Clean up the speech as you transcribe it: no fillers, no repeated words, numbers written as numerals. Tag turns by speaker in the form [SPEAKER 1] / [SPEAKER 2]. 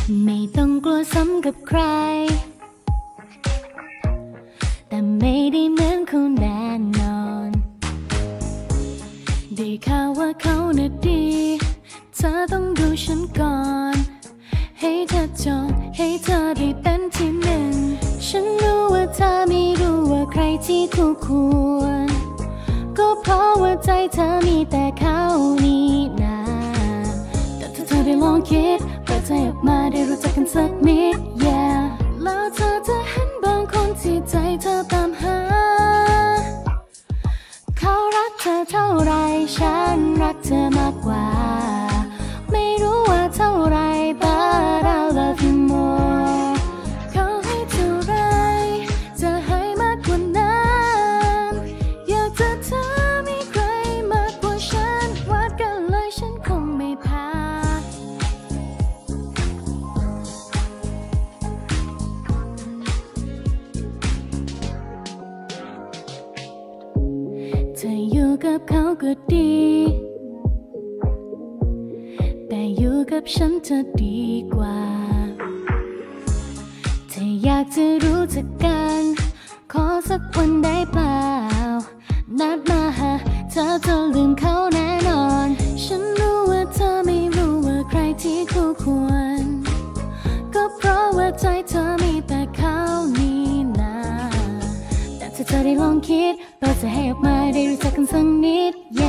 [SPEAKER 1] ไม่ต้องกลัวซ้ำกับใครแต่ไม่ได้เหมือนเขาแน่นอนได้ข่าวว่าเขาน่ะดีเธอต้องดูฉันก่อนให้เธอจองให้เธอได้เป็นที่หนึ่งฉันรู้ว่าเธอไม่รู้ว่าใครที่คู่ควรก็เพราะว่าใจเธอมีแต่เขานี่นาแต่ถ้าเธอได้ลองคิดเปิดใจออกมาได้รู้จักกันสักนิด yeah แล้วเธอจะเห็นบางคนที่ใจเธอตามหาเขารักเธอเท่าไรฉันรักเธอมากกว่าไม่รู้ว่าเท่าไร but I love you more เขาให้เท่าไรจะให้มากกว่านั้นอยากจะเธอมีใครมากกว่าฉันวัดกันเลยฉันคงไม่แพ้เธออยู่กับเขาก็ดีแต่อยู่กับฉันจะดีกว่าเธออยากจะรู้จักกันขอสักวันได้เปล่านัดมาหาเธอจะลืมเขาแน่นอนฉันรู้ว่าเธอไม่รู้ว่าใครที่คู่ควรก็เพราะว่าใจเธอมีแต่เขานี่นาแต่ถ้าเธอได้ลองคิดเปิดใจให้ออกมาได้รู้จักกันสักนิด